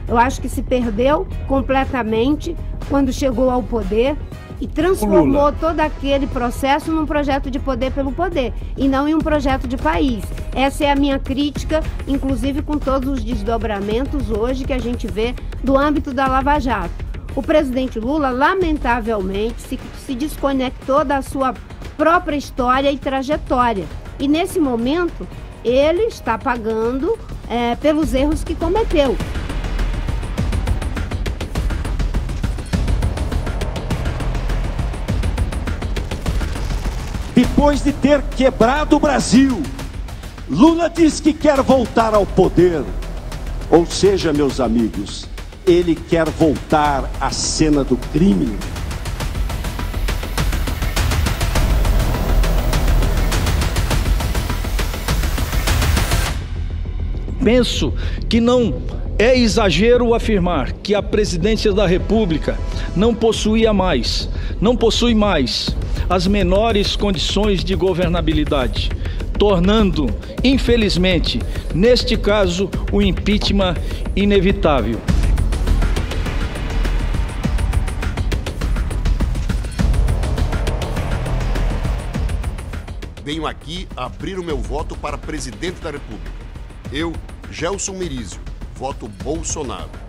Eu acho que se perdeu completamente quando chegou ao poder e transformou todo aquele processo num projeto de poder pelo poder e não em um projeto de país. Essa é a minha crítica, inclusive com todos os desdobramentos hoje que a gente vê do âmbito da Lava Jato. O presidente Lula, lamentavelmente, se desconectou da sua própria história e trajetória. E nesse momento, ele está pagando pelos erros que cometeu. Depois de ter quebrado o Brasil, Lula diz que quer voltar ao poder. Ou seja, meus amigos, ele quer voltar à cena do crime. Penso que não é exagero afirmar que a presidência da República não possui mais as menores condições de governabilidade, tornando, infelizmente, neste caso, o impeachment inevitável. Venho aqui abrir o meu voto para presidente da República. Eu, Gelson Mirizio, voto Bolsonaro.